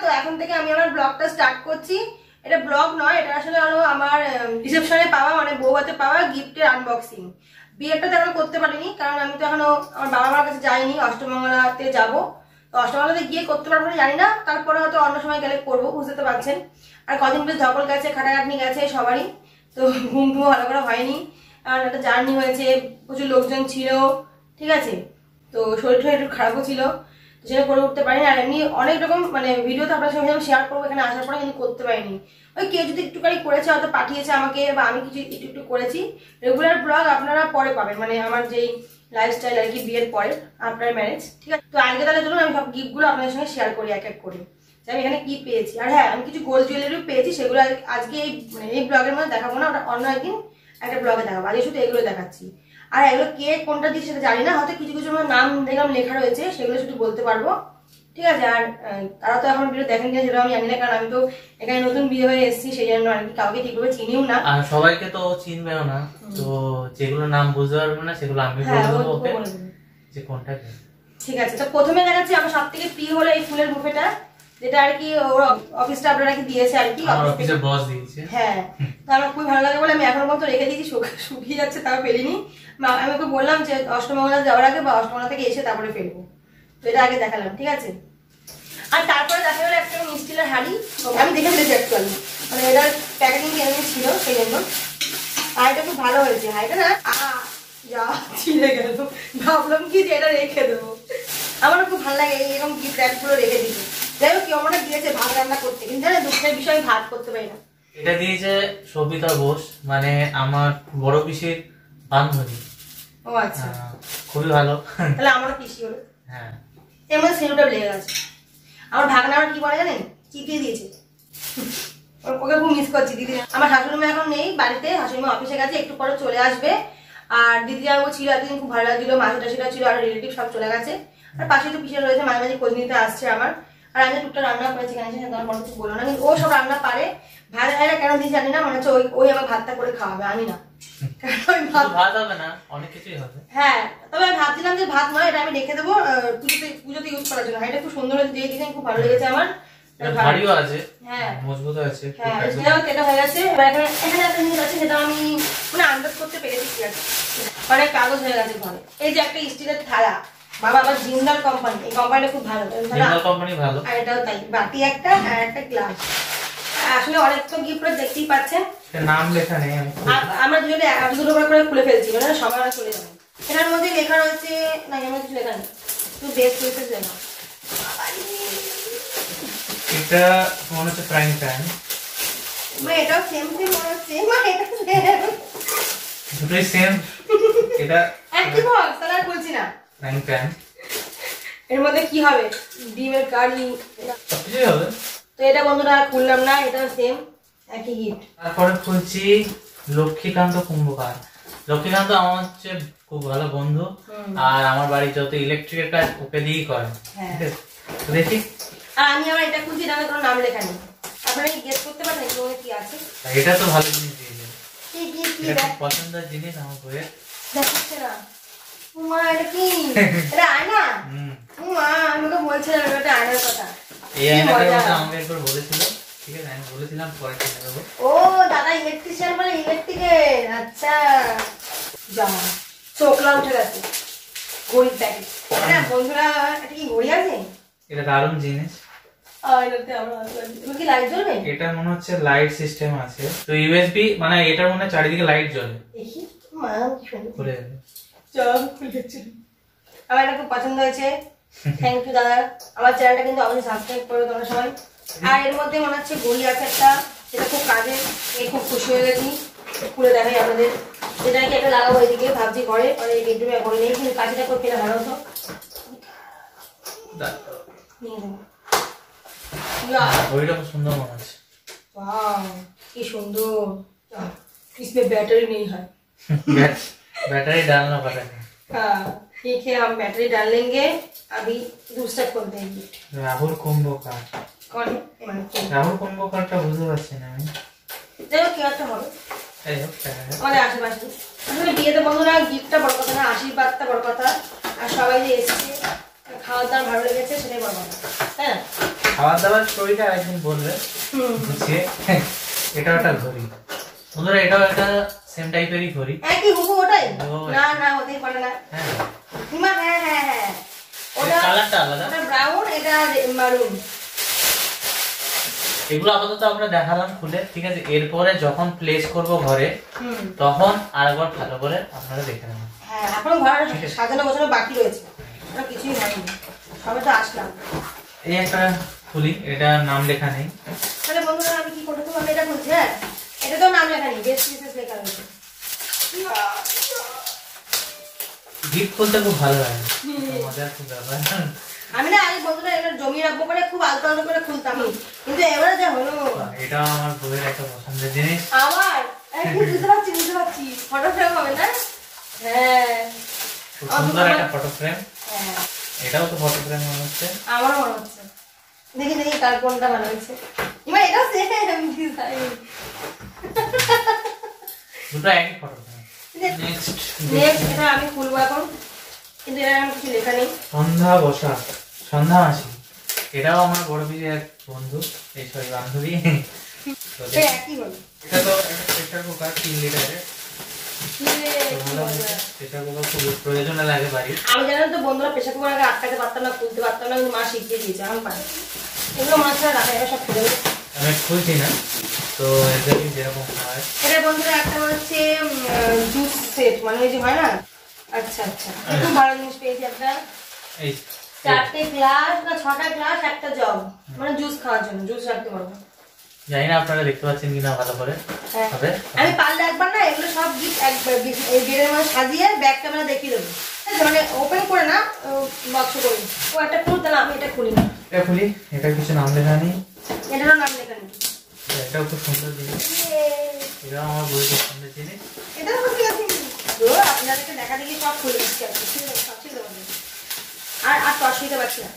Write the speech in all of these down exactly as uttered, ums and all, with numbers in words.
তো এখন থেকে আমি আমার ব্লগটা স্টার্ট করছি। এটা ব্লগ নয়, এটা আসলে হলো আমার রিসেপশনে পাওয়া মানে বউ হাতে পাওয়া গিফটের আনবক্সিং। বিয়েটা তো এখনো করতে পারিনি, কারণ আমি তো এখনো আমার বাবা মার কাছে যাইনি। অষ্টমঙ্গলাতে যাবো, তো অষ্টমঙ্গলাতে গিয়ে করতে পারবো না জানি না, তারপরে হয়তো অন্য সময় গেলে করবো, বুঝতে তো পারছেন। আর কদিন ধরে ধকল গেছে, খাটাখাটনি গেছে সবারই, তো ঘুম টুম ভালো করে হয়নি। আর একটা জার্নি হয়েছে, প্রচুর লোকজন ছিল, ঠিক আছে, তো শরীরটা একটু খারাপও ছিল, তো সেটা করে উঠতে পারিনি। আর এমনি অনেক রকম মানে ভিডিও তো আপনার সঙ্গে শেয়ার করবো এখানে আসার পরে, কিন্তু করতে পারিনি। ওই কেউ যদি একটুখানি করেছে হয়তো পাঠিয়েছে আমাকে, বা আমি কিছু একটু একটু করেছি। রেগুলার ব্লগ আপনারা পরে পাবেন, মানে আমার যেই লাইফস্টাইল আর কি বিয়ের পরে, আপনার ম্যারেজ, ঠিক আছে। তো আজকে তাহলে চলুন আমি সব গিফটগুলো আপনাদের সঙ্গে শেয়ার করি এক এক করে, যে আমি এখানে কি পেয়েছি। আর হ্যাঁ, আমি কিছু গোল্ড জুয়েলারিও পেয়েছি, সেগুলো আজকে এই মানে এই ব্লগের মধ্যে দেখাবো না, ওটা অন্য একদিন একটা ব্লগে দেখাবো। আজকে শুধু এগুলো দেখাচ্ছি। আর এগুলো কে কোনটা দিচ্ছে সেটা জানি না, হয়তো কিছু কিছু নাম দেখলাম লেখা রয়েছে, সেগুলো শুধু বলতে পারবো, ঠিক আছে। আর তারা তো এখন ভিডিও দেখেন কিনা সেটা আমি জানি না, কারণ আমি তো এখানে নতুন বিয়ে হয়ে এসেছি, সেই জন্য আর কি কাউকে ঠিকভাবে চিনিও না, আর সবাইকে তো চিনবেও না, তো যেগুলো নাম বুঝতে পারবো না সেগুলো আমি বলে দেবো ওকে যে কোনটা কি। ঠিক আছে, তো প্রথমে দেখাচ্ছি আমার সবথেকে প্রিয় হলো এই ফুলের বুফেটা, যেটা আর কি ওর অফিসটা আপনারা কি দিয়েছে আর কি, আমার অফিসের বস দিয়েছে। হ্যাঁ, তো আমার খুব ভালো লাগে বলে আমি এখনো পর্যন্ত রেখে দিয়েছি, শুকিয়ে যাচ্ছে তাও ফেলিনি। আমি ওকে বললাম যে অষ্টমঙ্গলা যাওয়ার আগে বা অষ্টমঙ্গলা থেকে এসে তারপরে ফেলবো, তো এটা আগে দেখালাম, ঠিক আছে। আর তারপরে দেখা গেলো একটা মিষ্টিলের হাঁড়ি, আমি দেখে ফেলেছি অ্যাকচুয়ালি, মানে এটার প্যাকেজিং কেমন ছিল সেই জন্য। আর এটা খুব ভালো হয়েছে, হাঁড়িটা না যা ছিঁড়ে গেল, ভাবলাম কি যে এটা রেখে দেবো। আমারও খুব ভালো লাগে এরকম গিফট প্যাকগুলো রেখে দিতে। যাই হোক, কেমন দিয়েছে ভাত রান্না করতে, কিন্তু জানে দুঃখের বিষয় আমি ভাত করতে পারি না। এটা দিয়েছে সবিতা বোস, মানে আমার বড় পিসির বান্ধবী। ও আচ্ছা, খুবই ভালো। তাহলে আমারও পিসি হলো। হ্যাঁ, এর মধ্যে সেলুটা লেগে গেছে। আমার ভাগনা আমার কি বলে জানেন, চিটিয়ে দিয়েছে, ওকে খুব মিস করছি। দিদি আমার শাশুড়ি এখন নেই বাড়িতে, শাশুড়ি অফিসে গেছে, একটু পরে চলে আসবে। আর দিদি যাবো ছিল এতদিন, খুব ভালো লাগছিল, মাসি টাসিরা ছিল, আর রিলেটিভ সব চলে গেছে। আর পাশে তো পিছিয়ে রয়েছে, মাঝে মাঝে খোঁজ নিতে আসছে আমার। আর আমি টুকটা রান্না করেছি, কেন তোমার কোনো কিছু বলো না, কিন্তু ও সব রান্না পারে। ভাত ভাইরা কেন দিদি জানি না, মনে হচ্ছে ওই ওই আমার ভাতটা করে খাওয়াবে, আমি না। ভাত হবে না, অনেক কিছুই হবে। হ্যাঁ, তবে আমি ভাবছিলাম যে ভাত নয়, এটা আমি রেখে দেবো পুজোতে পুজোতে ইউজ করার জন্য। এটা খুব সুন্দর দিয়ে দিয়েছেন, খুব ভালো লেগেছে আমার। ভারীও আছে, হ্যাঁ মজবুত আছে। হ্যাঁ, সেটাও কেটে হয়ে গেছে। এবার এখানে এখানে একটা জিনিস আছে, যেটা আমি মানে আন্দাজ করতে পেরেছি কি আছে, অনেক কাগজ হয়ে গেছে ঘরে। এই যে একটা স্টিলের থালা, বাবা আবার জিন্দাল কোম্পানি, এই কোম্পানিটা খুব ভালো, জিন্দাল কোম্পানি ভালো। আর এটাও তাই, বাটি একটা আর একটা গ্লাস। আসলে অনেক তো গিফট দেখতেই পাচ্ছেন, নাম লেখা নেই, আমরা দুজনে এক দুটো করে খুলে ফেলছি, মানে সবাই আমরা চলে যাবো। এটার মধ্যে লেখা রয়েছে না, আমার কিছু লেখা নেই, তুই বেস্ট হয়েছে লেখা। এটা মনে হচ্ছে ফ্রাইং প্যান, মা এটাও সেম সেম মনে হচ্ছে, মা এটা সেম, দুটোই সেম। এটা একই বক্স, তাহলে আর বলছি না। ফ্রাইং প্যান, এর মধ্যে কি হবে, ডিমের কারি, সবকিছুই হবে। তো এটা বন্ধুরা খুললাম না, এটা সেম একই গিফট। তারপরে খুলছি লক্ষ্মীকান্ত কুম্ভকার। লক্ষ্মীকান্ত আমার হচ্ছে খুব ভালো বন্ধু, আর আমার বাড়ির যত ইলেকট্রিকের কাজ ওকে দিয়েই করে। দেখি, আর আমি আমার এটা খুঁজছি, এটা কোনো নাম লেখা নেই, আপনারা কি গেস করতে পারেন এর কি আছে? এটা তো ভালো জিনিস দিয়েছে, কি কি কি এটা পছন্দের জিনিস আমার বইয়ের। দেখতে না উমা, এটা কি, এটা আয়না? উমা, আমি তো বলছিলাম এটা আয়নার কথা। এই আয়নাটার কথা আমাকে একবার বলেছিল, ঠিক আছে, আমি বলেছিলাম পরে কিনে দেবো। ও দাদা ইলেকট্রিশিয়ান বলে ইলেকট্রিকের, আচ্ছা যা চোখলা উঠে গেছে। ঘড়ির প্যাকেট, হ্যাঁ বন্ধুরা, এটা কি ঘড়ি আছে? এটা দারুণ জিনিস। এটা মনে হচ্ছে লাইট সিস্টেম আছে, তো ইউএসবি মানে এটার মনে চারিদিকে লাইট জ্বলে। আমার এটা খুব পছন্দ হয়েছে, থ্যাংক ইউ দাদা। আমার চ্যানেলটা কিন্তু অবশ্যই সাবস্ক্রাইব করে তোমরা সবাই। আর এর মধ্যে মনে হচ্ছে ঘড়ি আছে একটা, সেটা খুব কাজে, এই খুব খুশি হয়ে গেছি। খুলে দেখাই আপনাদের, যেটা কি একটা লাগাবো এদিকে, ভাবছি ঘরে, আর এই বেডরুমে ঘরে নেই, কিন্তু কাজটা করে পেলে ভালো হতো। ঘড়িটা খুব সুন্দর মনে হচ্ছে, কি সুন্দর। इसमें बैटरी नहीं है, बैटरी डालना पड़ेगा। हाँ ठीक है, हम बैटरी डाल लेंगे। अभी दूसरा खोल देंगे। राहुल कुंभकार कौन है? राहुल कुंभकार का বুঝতে পারছি না আমি, দেখো কি একটা হবে। এই হোক টাকা আমাদের আশেপাশে আসলে বিয়েতে বন্ধুরা গিফটটা বড় কথা না, আশীর্বাদটা বড় কথা। আর সবাই যে এসেছে, খাওয়া দাওয়া ভালো লেগেছে সেটাই বড় কথা, হ্যাঁ। খাবার দাবার স্টোরিটা একদিন বলবে বুঝিয়ে। এটাও একটা ঘড়ি বন্ধুরা, এটাও একটা সেম টাইপেরই ঘড়ি। একই হুবহু ওটাই? না না হতেই পারে না। হ্যাঁ হিমা, হ্যাঁ হ্যাঁ হ্যাঁ, ওটা কালারটা আলাদা, ওটা ব্রাউন, এটা মারুন। এগুলো আপাতত আমরা দেখালাম খুলে, ঠিক আছে। এরপরে যখন প্লেস করব ঘরে তখন আরেকবার ভালো করে আপনারা দেখে নেবেন। হ্যাঁ, এখন ঘরে সাজানো গোছানো বাকি রয়েছে, ওটা কিছুই হয়নি, সবে তো আসলাম। এই একটা খুলি, এটা নাম লেখা নেই। তাহলে বন্ধুরা আমি কি করতে পারবো? এটা খুলছি। হ্যাঁ, এটা তো নাম লেখা নেই, বেস্ট পিসেস লেখা রয়েছে। গিফট খুলতে খুব ভালো লাগে, মজার খুব ব্যাপার। আমি না আগে বন্ধুরা এটা জমিয়ে রাখবো করে খুব আলতো আলতো করে খুলতাম, কিন্তু এবারে যা হলো। এটা আমার বউয়ের একটা পছন্দের জিনিস। আমার বুঝতে পারছি বুঝতে পারছি ফটো ফ্রেম হবে না? হ্যাঁ, সুন্দর একটা ফটো ফ্রেম। হ্যাঁ, এটাও তো ফটো ফ্রেম মনে হচ্ছে। আমারও মনে হচ্ছে। দেখি দেখি কার কোনটা ভালো হয়েছে। এবার এটাও সেম ডিজাইন, দুটো একই ফটো ফ্রেম। নেক্সট নেক্সট এটা আমি খুলবো এখন, কিন্তু এটা আমি কিছু লেখা নেই। সন্ধ্যা বসা, সন্ধ্যা মাসি। এটাও আমার বড় পিসি এক বন্ধু, এই সরি বান্ধবী। একই হলো। এটা তো একটা প্রেসার কুকার তিন লিটারের। প্রেসার কুকার খুব প্রয়োজনে লাগে বাড়ির। আমি জানেন তো বন্ধুরা, প্রেসার কুকার আগে আটকাতে পারতাম না, খুলতে পারতাম না, কিন্তু মা শিখিয়ে দিয়েছে, আমি পারি। এগুলো মাছরা রাখা যাবে, সব খুলে দেবে। আমি খুলছি না তো, এদেরই যেরকম হয়। এটা বন্ধুরা একটা হচ্ছে জুস সেট, মানে ওই যে হয় না। আচ্ছা আচ্ছা, খুব ভালো জিনিস পেয়েছি একটা। এই চারটে গ্লাস না ছটা গ্লাস, একটা জগ, মানে জুস খাওয়ার জন্য, জুস রাখতে পারবো। জানি না আপনারা দেখতে পাচ্ছেন কিনা ভালো করে। হবে আমি পারলে একবার না এগুলো সব গিফট একবার এই গেটের মধ্যে সাজিয়ে ব্যাগ ক্যামেরা দেখিয়ে দেবো, মানে ওপেন করে না, বক্স করে। ও একটা খুলতে না, আমি এটা খুলি না। এটা খুলি, এটা কিছু নাম লেখা নেই। এটারও নাম লেখা নেই। এটাও খুব সুন্দর জিনিস, এটাও আমার বই পছন্দের জিনিস। এটাও খুশি আছি, আপনাদেরকে দেখা দেখি সব খুলে দিচ্ছি আর কি, সব ছিল আর আর তো অসুবিধা পাচ্ছি না।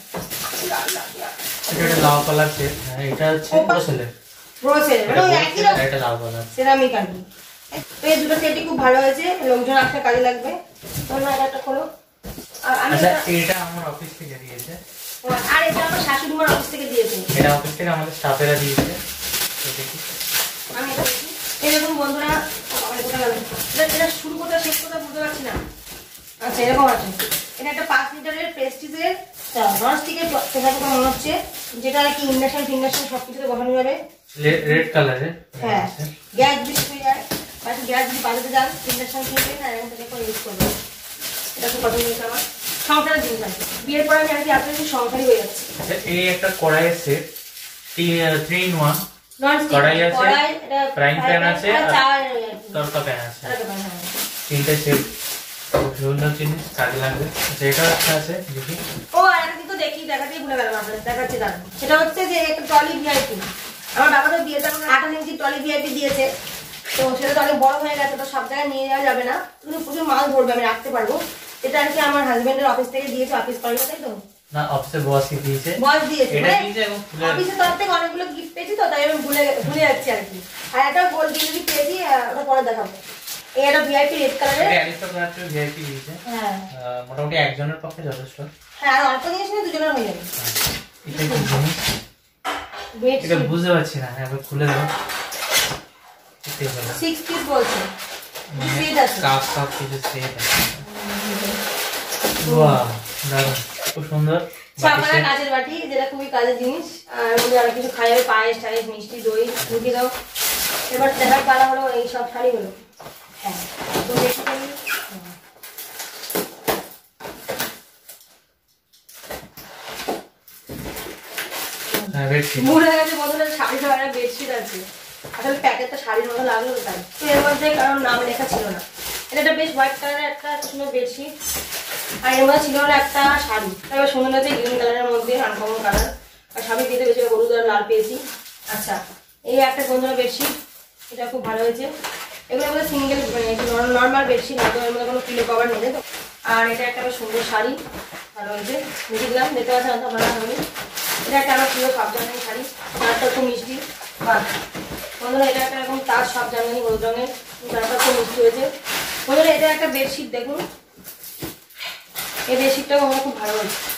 এটা লাল কালার সেট, এটা হচ্ছে ব্রোসেলের ব্রোসেলের মানে ওই একই রকম, এটা লাল কালার সেরামিক আর কি। তো এই দুটো সেটই খুব ভালো হয়েছে, লোকজন আসলে কাজে লাগবে। তোমরা এটা একটা খোলো। আর আমি আচ্ছা, এটা আমার অফিস থেকে দিয়েছে, আর এটা আমার শাশুড়ি মার অফিস থেকে দিয়েছে। এটা অফিস থেকে আমাদের স্টাফেরা দিয়েছে। তো দেখি আমি এটা দেখি, এরকম বন্ধুরা এটা শুরু করতে শেষ করতে বুঝতে পারছি না। আচ্ছা, এরকম আছে। এটা একটা পাঁচ লিটারের প্রেস্টিজের ননস্টিকের প্রেসার কুকার মনে হচ্ছে, যেটা আর কি ইন্ডাকশন ফিন্ডাকশন সবকিছুতে বসানো যাবে। রেড কালারের। হ্যাঁ, গ্যাস যদি শেষ হয়ে যায়, বাকি গ্যাস যদি বাজাতে যান, ইন্ডাকশন কিনবেন আর এরকম থেকে করে ইউজ করবেন। এটা খুব পছন্দ হয়েছে আমার, সংসারের জিনিস আছে। বিয়ের পরে আমি আর কি আপনার সংসারই হয়ে যাচ্ছে। এই একটা কড়াইয়ের সেট, থ্রি ইন ওয়ান। কড়াই আছে, ফ্রাইং প্যান আছে, তড়কা প্যান আছে, তিনটে সেট। খুব সুন্দর জিনিস, কাজে লাগবে। যেটা একটা আছে দেখি। ও আর একটা কিন্তু দেখি, দেখাতেই ভুলে গেলাম আপনাদের, দেখাচ্ছি দাঁড়ান। সেটা হচ্ছে যে একটা ট্রলি ভিআইপি। আমার বাবা তো বিয়েতে আমাকে আঠাশ ইঞ্চি ট্রলি ভিআইপি দিয়েছে, তো সেটা তো অনেক বড় হয়ে গেছে, তো সব জায়গায় নিয়ে যাওয়া যাবে না, কিন্তু প্রচুর মাল ধরবে, আমি রাখতে পারবো। এটা আর কি আমার হাজবেন্ডের অফিস থেকে দিয়েছে, অফিস করে তাই তো না, অফিসের বসই দিয়েছে। বস দিয়েছে, এটা দিয়েছে এবং অফিসের তরফ থেকে অনেকগুলো গিফট পেয়েছি, তো তাই আমি ভুলে ভুলে যাচ্ছি আর কি। আর একটা গোল্ড ডিগ্রি পেয়েছি, ওটা পরে দেখাবো। এই একটা ভিআইপি রেড কালারের, এটা অ্যারিস্টোক্র্যাটের ভিআইপি দিয়েছে। হ্যাঁ, মোটামুটি একজনের পক্ষে যথেষ্ট। হ্যাঁ, আর অল্প জিনিস নিয়ে দুজনের হয়ে যাবে। এটা কি জিনিস এটা বুঝতে পারছি না, একবার খুলে দাও। সিক্স পিস বলছে, সেট আছে, কাপ কাপ কিছু সেট আছে। বাহ, দারুণ, খুব সুন্দর। ছাপানা কাচের বাটি, যেটা খুবই কাজের জিনিস। আর মধ্যে আর কিছু খাই হবে, পায়েস টায়েস মিষ্টি দই ঢুকে দাও। এবার দেখার পালা হলো এই সব শাড়িগুলো। হ্যাঁ, তো দেখি মনে গেছে বদলের শাড়ি ধরা বেডশিট আছে, আসলে প্যাকেটটা শাড়ির মতো লাগলো তাই। তো এর মধ্যে কারণ নাম লেখা ছিল না। এটা একটা বেশ হোয়াইট কালারের একটা সুন্দর বেডশিট, আর এর মধ্যে ছিল হলো একটা শাড়ি। এবার সুন্দর হয়েছে গ্রিন কালারের মধ্যে, আনকমন কালার। আর স্বামী দিতে বেশি হলুদ আর লাল পেয়েছি। আচ্ছা, এই একটা বন্ধুরা বেডশিট, এটা খুব ভালো হয়েছে। এগুলো মধ্যে সিঙ্গেল নর্মাল বেডশিট, হয়তো এর মধ্যে কোনো পিলো কভার নেই। আর এটা একটা সুন্দর শাড়ি, ভালো হয়েছে, দেখে দিলাম, দেখতে পাচ্ছেন তো ভালো হয়নি। এটা একটা আমার প্রিয় সব জায়গায় শাড়ি, তারটা খুব মিষ্টি। বা বন্ধুরা এটা একটা এরকম তার সব জায়গায় হলুদ রঙের, তারটা খুব মিষ্টি হয়েছে। বন্ধুরা এটা একটা বেডশিট দেখুন, এই বেডশিটটাও আমার খুব ভালো হয়েছে।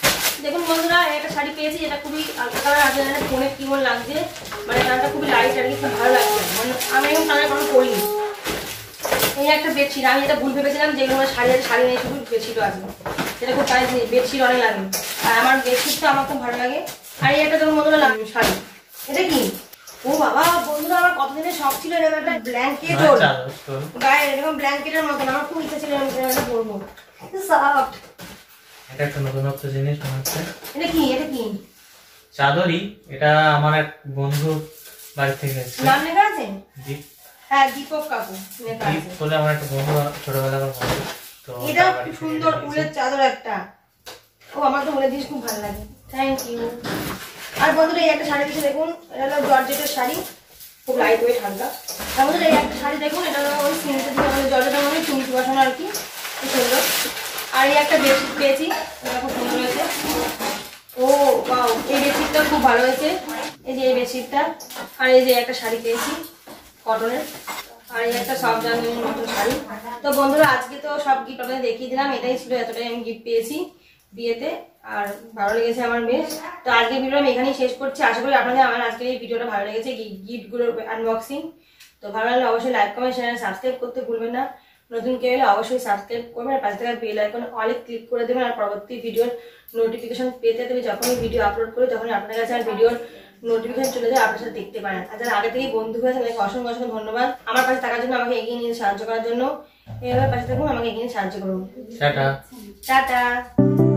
দেখুন বন্ধুরা একটা শাড়ি পেয়েছি, এটা খুবই হালকা কালার আছে, ফোনে কেমন লাগছে, মানে কালারটা খুবই লাইট আর কি, খুব ভালো লাগছে। মানে আমি এখন কালার কোনো করিনি। এই একটা বেডশিট, আমি এটা ভুল ভেবেছিলাম যেগুলো শাড়ি আছে, শাড়ি নেই, শুধু বেডশিটও আছে, সেটা খুব প্রাইস নেই, বেডশিট অনেক লাগে। আর আমার বেডশিটটা আমার খুব ভালো লাগে। আর এই একটা দেখুন বন্ধুরা শাড়ি, এটা কি? ও বাবা বন্ধুরা, আমার কতদিনের শখ ছিল এরকম একটা ব্ল্যাঙ্কেট, ওর গায়ে এরকম ব্ল্যাঙ্কেটের মতন, আমার খুব ইচ্ছা ছিল এরকম পরবো, সফট। এটা একটা নতুনত্ব জিনিস মনে হচ্ছে। এটা কি? এটা কি চাদরই, এটা আমার এক বন্ধু বাড়ি থেকে এসেছে। নাম লেখা আছে? দীপ। হ্যাঁ, দীপক কাকু লেখা আছে। দীপ বলে আমার একটা বন্ধু, ছোটবেলাকার বন্ধু। তো এটা খুব সুন্দর উলের চাদর একটা। ও আমার তো উলের জিনিস খুব ভালো লাগে, থ্যাংক ইউ। আর বন্ধুরা এই একটা শাড়ি দিচ্ছে দেখুন, এটা হলো জর্জেটের শাড়ি, খুব লাইট ওয়েট হালকা। আর বন্ধুরা এই একটা শাড়ি দেখুন, এটা হলো ওই সিমেন্টের দিকে আমাদের জর্জেটের মধ্যে চুমকি বসানো আর কি, খুব সুন্দর। আর এই একটা বেডশিট পেয়েছি, এটা খুব সুন্দর হয়েছে। ও বাও, এই বেডশিটটা খুব ভালো হয়েছে, এই যে এই বেডশিটটা। আর এই যে একটা শাড়ি পেয়েছি কটনের, আর এই একটা সব জানের মতো শাড়ি। তো বন্ধুরা আজকে তো সব গিফট আপনাদের দেখিয়ে দিলাম, এটাই ছিল, এতটাই আমি গিফট পেয়েছি বিয়েতে, আর ভালো লেগেছে আমার বেশ। তো আজকের ভিডিও আমি এখানেই শেষ করছি, আশা করি আপনাদের আমার আজকের এই ভিডিওটা ভালো লেগেছে, গিফটগুলোর আনবক্সিং। তো ভালো লাগলে অবশ্যই লাইক কমেন্ট শেয়ার সাবস্ক্রাইব করতে ভুলবেন না। নতুন কেউ হলে অবশ্যই সাবস্ক্রাইব করবেন, আর পাশে থাকা বেল আইকন অলে ক্লিক করে দেবেন, আর পরবর্তী ভিডিওর নোটিফিকেশন পেতে দেবে। যখনই ভিডিও আপলোড করি তখনই আপনার কাছে আর ভিডিওর নোটিফিকেশন চলে যায়, আপনার সাথে দেখতে পারেন। আর যারা আগে থেকেই বন্ধু হয়েছে তাদেরকে অসংখ্য অসংখ্য ধন্যবাদ আমার পাশে থাকার জন্য, আমাকে এগিয়ে নিয়ে সাহায্য করার জন্য। এভাবে পাশে থাকুন, আমাকে এগিয়ে নিয়ে সাহায্য করুন। Tata tata.